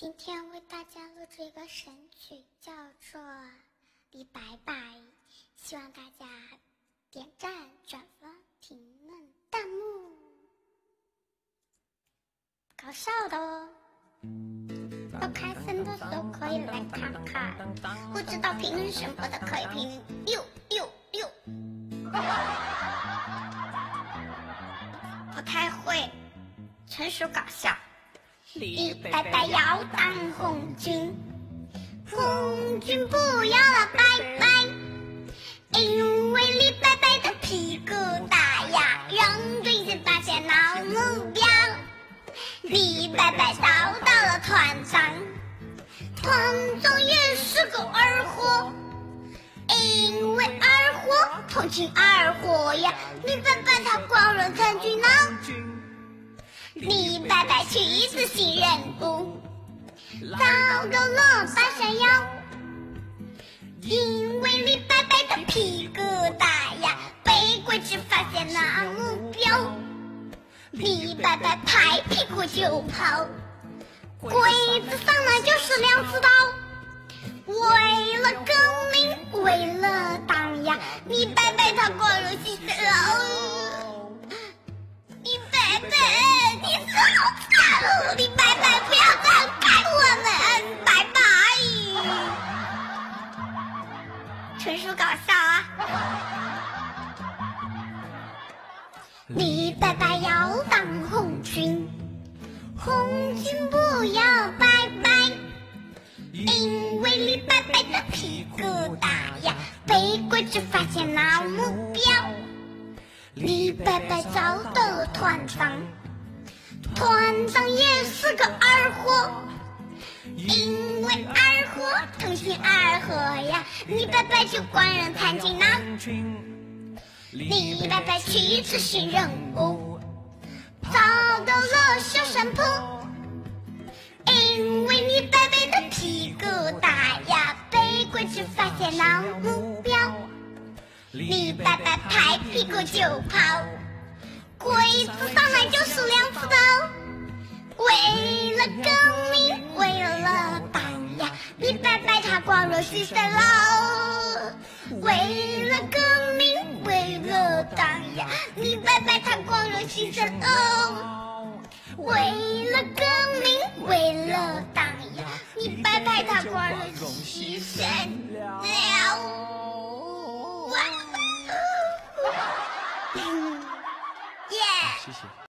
今天为大家录制一个神曲，叫做《李白白》，希望大家点赞、转发、评论、弹幕，搞笑的哦！不开心的时候可以来看看，不知道评论什么的可以评666。不太会，纯属搞笑。李白白要当红军，红军不要了拜拜，因为李白白的屁股大呀，让对子发现了目标。李白白找到了团长，团长也是个二货，因为二货同情二货呀，李白白他光荣参军呢。李白白去执行任务，找到了大山腰，因为李白白的屁股大呀，被鬼子发现了目标。李白白拍屁股就跑，鬼子上来就是两刺刀，为了革命，为了党呀，李白白他光荣牺牲了。李白白，你是好惨哦！李白白，不要这样看我们，拜拜！纯属搞笑啊！李白白要当红军，红军不要拜拜，因为李白白的屁股大呀，被鬼子发现了目标。李白白找到了团长，团长也是个二货，因为二货同情二货呀，李白白就光荣参军了。李白白去执行任务，找到了小山坡，因为李白白的屁股大呀，被鬼子发现了目标。李白白拍屁股就跑，鬼子上来就是两刺刀，为了革命，为了党呀，李白白他光荣牺牲了。为了革命，为了党呀，李白白他光荣牺牲了。